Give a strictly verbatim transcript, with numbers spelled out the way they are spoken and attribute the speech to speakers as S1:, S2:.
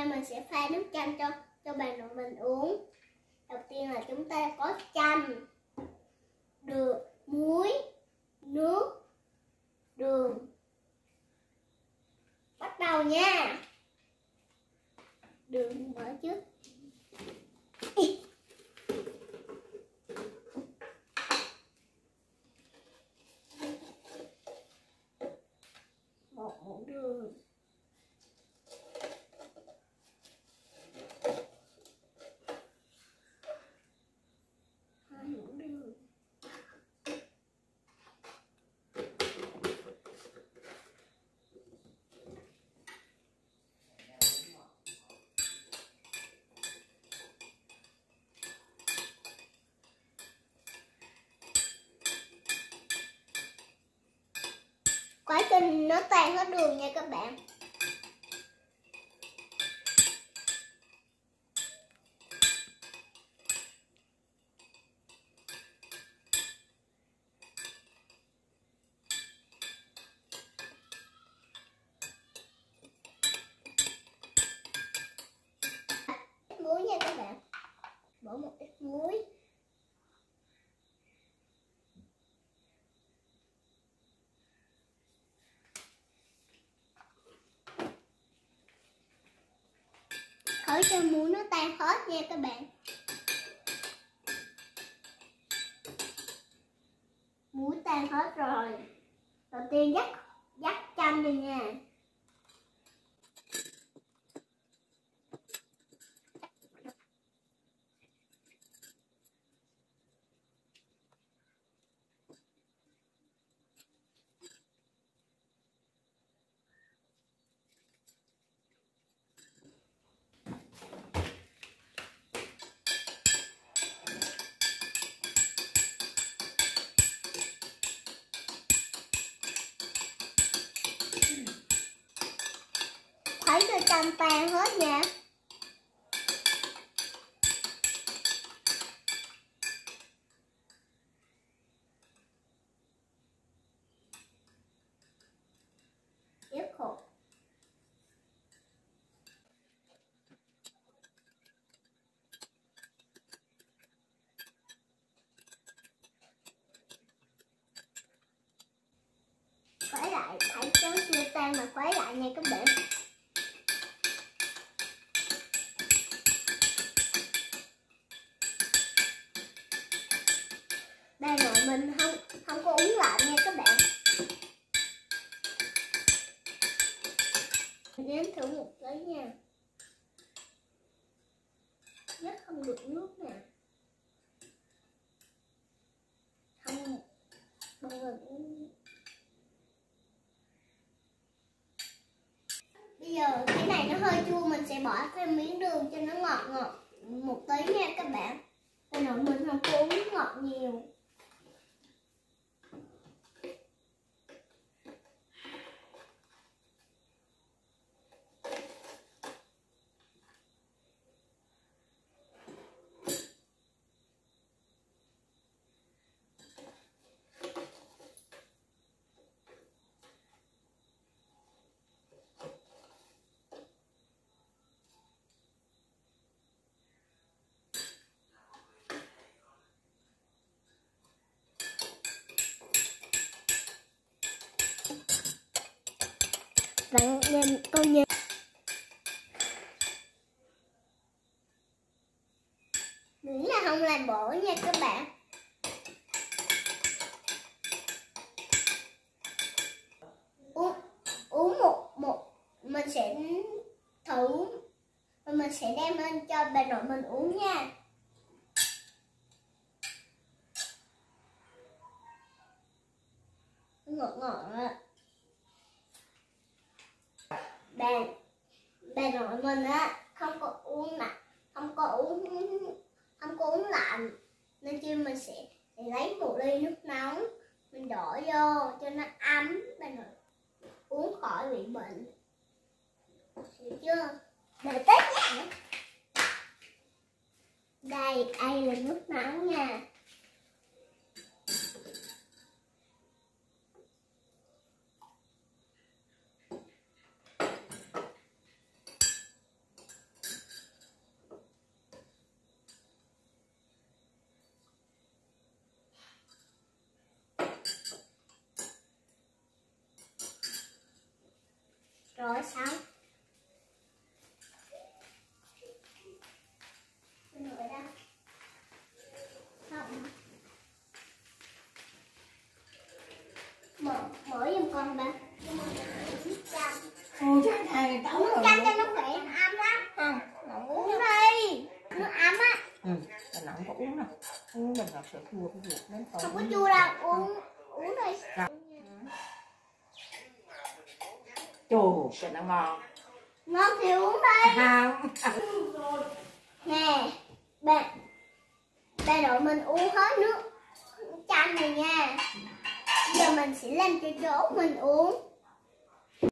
S1: nay mình sẽ pha nước chanh cho cho bà nội mình uống. Đầu tiên là chúng ta có chanh, đường, muối, nước, đường. Bắt đầu nha. Đường mở trước. Một muỗng đường. Hai muỗng đường. Quá trình nó tan hết đường nha các bạn. Muối nha các bạn. Bỏ một ít muối. Khởi cho muối nó tan hết nha các bạn. Muối tan hết rồi. Đầu tiên dắt dắt chanh đi nha. Thấy cho chanh tan hết nha. Ép khổ. Khuấy lại, thấy cháo chưa tan mà khuấy lại nha các bạn. Bà nội mình không không có uống lại nha các bạn. Nếm thử một cái nha. Nhất không được nước nè. Không bằng mình. Bây giờ cái này nó hơi chua, mình sẽ bỏ thêm miếng đường cho nó ngọt ngọt một tí nha các bạn. Bà nội mình không có uống ngọt nhiều. Bạn nhìn tôi nhìn miễn là không làm bổ nha các bạn. Uống uống một một mình sẽ thử và mình sẽ đem lên cho bà nội mình uống nha. Ngọt ngọt á. Bà bà nội mình á không có uống nè, không có uống không có uống lạnh nên chi mình sẽ, sẽ lấy một ly nước nóng mình đổ vô cho nó ấm, bà nội uống khỏi bị bệnh. Được chưa? Đợi tết nha. Đây, đây là nước nóng nha. rồi xong. Rồi đó. Xong. Mở, mở giùm con ba.
S2: Ôi chắc này tao
S1: Uống
S2: rồi.
S1: chanh cho nó khỏe, nó ấm lắm.
S2: Không, không uống.
S1: Uống đi. Nó ấm á.
S2: Ừ, mình không có uống đâu. Uống mình ngọt sữa chua cái ruột đến
S1: Không có chua đâu, uống uống đi.
S2: Chù, cái nó ngon.
S1: Ngon thì uống đi.
S2: Không.
S1: Nè, ba ba đội mình uống hết nước chanh này nha. Giờ mình sẽ làm cho chỗ mình uống.